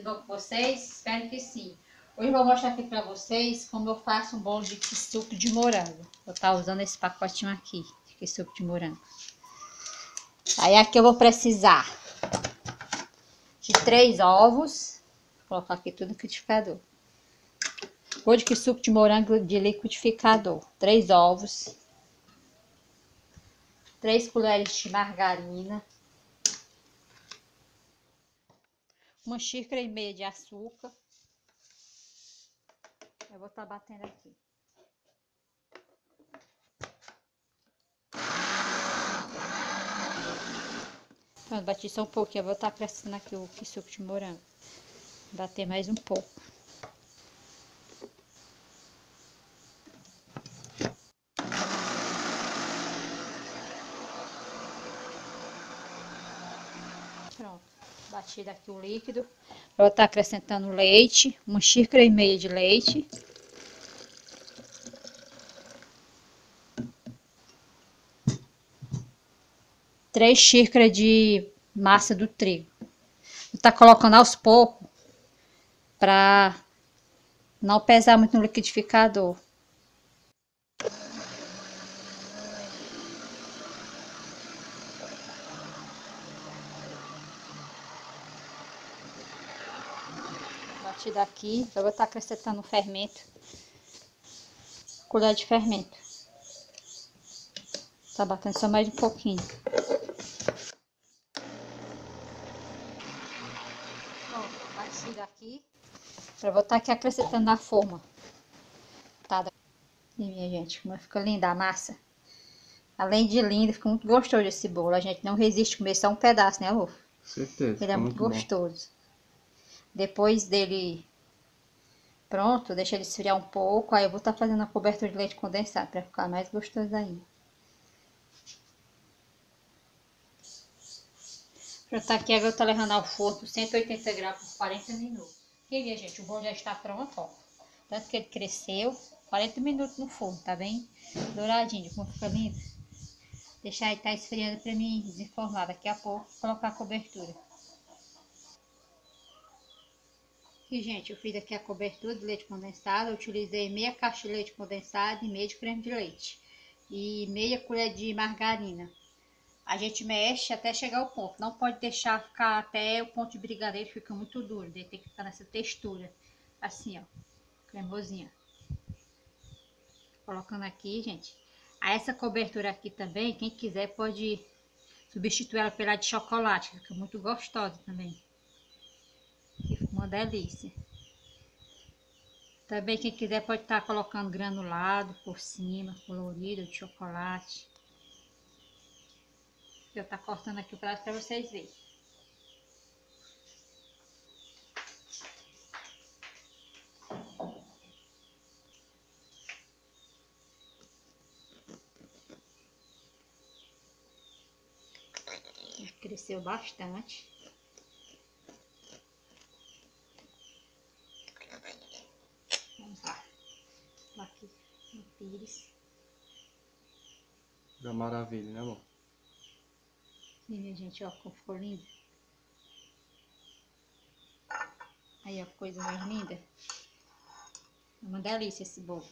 sido bom com vocês? Espero que sim. Hoje eu vou mostrar aqui pra vocês como eu faço um bolo de suco de morango. Eu estou usando esse pacotinho aqui, de suco de morango. Aí aqui eu vou precisar de 3 ovos. Vou colocar aqui tudo no liquidificador. Vou de suco de morango de liquidificador. 3 ovos. 3 colheres de margarina. 1,5 xícara de açúcar. Eu vou estar batendo aqui. Pronto, bati só um pouquinho. Eu vou estar acrescentando aqui o suco de morango. Bater mais um pouco. Pronto, batido aqui o líquido. Eu vou estar acrescentando leite, 1,5 xícara de leite. Três xícaras de massa do trigo. Vou estar colocando aos poucos para não pesar muito no liquidificador. Batido aqui, eu vou estar acrescentando o fermento. Colher de fermento. Tá batendo só mais um pouquinho. Pronto, batido aqui. Eu vou estar aqui acrescentando na forma. Tá? E minha gente, como fica linda a massa. Além de lindo, fica muito gostoso esse bolo. A gente não resiste a comer só um pedaço, né, Rô? Certeza. Ele é muito gostoso. Depois dele pronto, deixa ele esfriar um pouco. Aí eu vou estar fazendo a cobertura de leite condensado para ficar mais gostoso ainda. Pronto, tá aqui agora eu tô levando ao forno 180 graus por 40 minutos. E aí, gente, o bolo já está pronto, ó. Tanto que ele cresceu. 40 minutos no forno, tá bem douradinho, como fica lindo. Deixar ele tá esfriando para mim desenformar. Daqui a pouco colocar a cobertura. Aqui, gente, eu fiz aqui a cobertura de leite condensado. Eu utilizei meia caixa de leite condensado e meia de creme de leite. E meia colher de margarina. A gente mexe até chegar ao ponto. Não pode deixar ficar até o ponto de brigadeiro, fica muito duro. Daí tem que ficar nessa textura. Assim, ó. Cremosinha. Colocando aqui, gente. A essa cobertura aqui também, quem quiser pode substituir ela pela de chocolate. Fica muito gostosa também. Fica uma delícia. Também quem quiser pode estar colocando granulado por cima, colorido de chocolate. Eu tá cortando aqui o prato para vocês verem. Cresceu bastante. Vamos lá. Aqui no pires. Da maravilha, né, amor? E minha gente, ó, como ficou lindo. Aí, ó, coisa mais linda. É uma delícia esse bolo.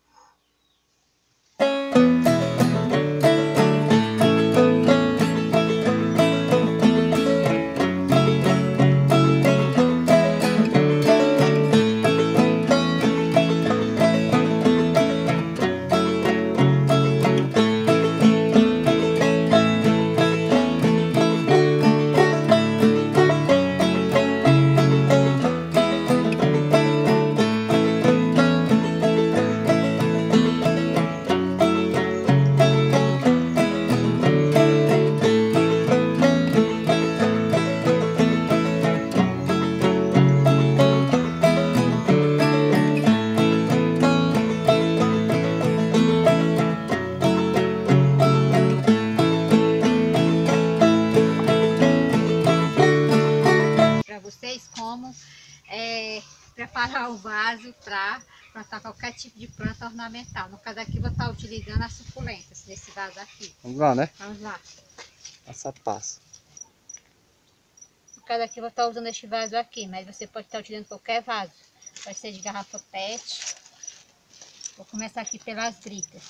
Vocês como preparar o vaso para plantar qualquer tipo de planta ornamental. No caso aqui, vou estar utilizando as suculentas nesse vaso aqui. Vamos lá, né? Vamos lá. Passo a passo. caso aqui eu vou estar usando este vaso aqui, mas você pode estar utilizando qualquer vaso. Pode ser de garrafa PET. Vou começar aqui pelas britas.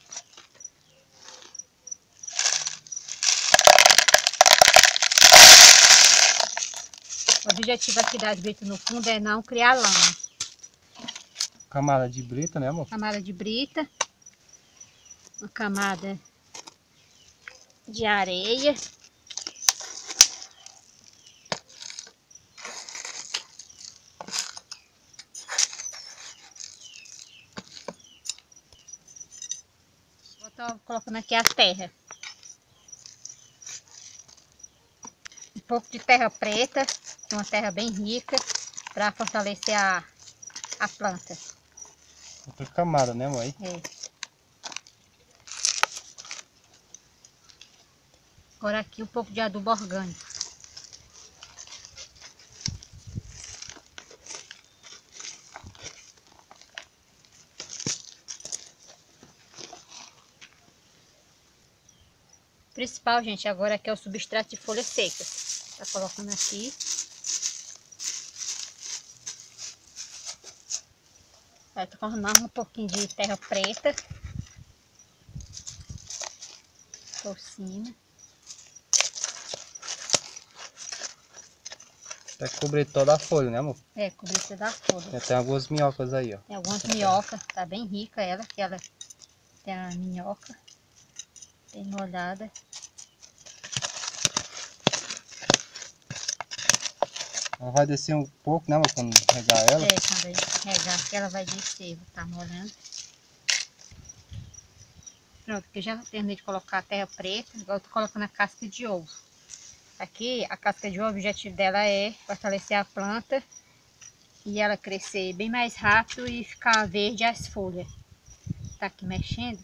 O objetivo aqui das britas no fundo é não criar lama. Camada de brita, né, amor? Camada de brita. Uma camada de areia. Vou estar colocando aqui a terra. Um pouco de terra preta, uma terra bem rica, para fortalecer a planta. Outra camada, né, amor? É. Agora aqui um pouco de adubo orgânico. Principal, gente, agora aqui é o substrato de folhas secas. Tá colocando aqui. Aí tô colocando mais um pouquinho de terra preta por cima. Vai cobrir toda a folha, né, amor? É, cobrir toda a folha. Tem até algumas minhocas aí, ó. Tem algumas minhocas, tá bem rica ela, que ela tem a minhoca bem molhada. Ela vai descer um pouco, né, amor, quando regar ela? É, quando a gente regar, que ela vai descer, vou tá molhando. Pronto, aqui eu já terminei de colocar a terra preta, agora eu tô colocando a casca de ovo. Aqui, a casca de ovo, o objetivo dela é fortalecer a planta e ela crescer bem mais rápido e ficar verde as folhas. Tá aqui mexendo.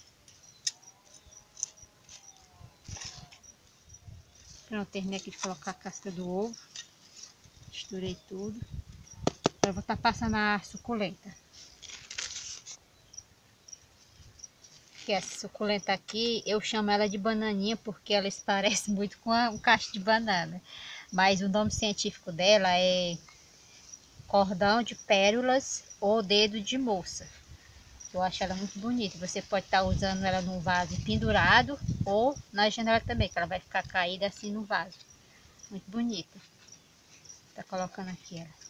Pronto, terminei aqui de colocar a casca do ovo. Misturei tudo. Agora eu vou estar passando a suculenta. Que essa suculenta aqui, eu chamo ela de bananinha porque ela se parece muito com um cacho de banana. Mas o nome científico dela é cordão de pérolas ou dedo de moça. Eu acho ela muito bonita. Você pode estar usando ela num vaso pendurado ou na janela também, que ela vai ficar caída assim no vaso. Muito bonita. Tá colocando aqui ela.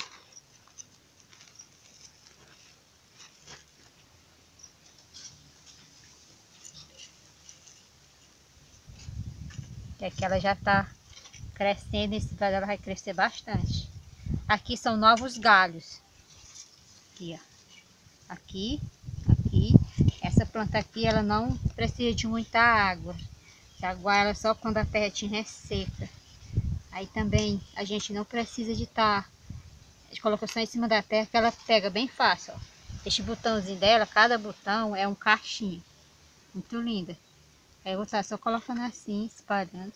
E aqui ela já tá crescendo, esse vaso ela vai crescer bastante. Aqui são novos galhos. Aqui, ó. Aqui, aqui. Essa planta aqui, ela não precisa de muita água. Aguar ela só quando a terra é seca. Aí também a gente não precisa de estar... A gente coloca só em cima da terra que ela pega bem fácil, ó. Este botãozinho dela, cada botão é um cachinho. Muito linda. Aí eu vou estar só colocando assim, espalhando.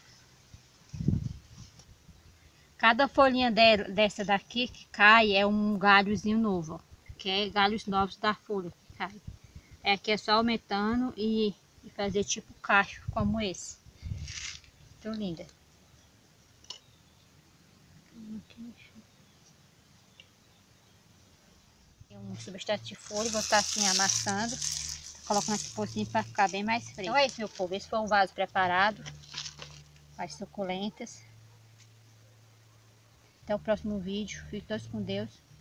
Cada folhinha dessa daqui que cai é um galhozinho novo, ó. Que é galhos novos da folha que cai. É aqui é só aumentando e fazer tipo cacho como esse. Muito linda. Um substrato de folha, vou estar assim amassando, colocando aqui por cima para ficar bem mais fresco. Então é isso, meu povo, esse foi um vaso preparado, as suculentas. Até o próximo vídeo, fiquem todos com Deus.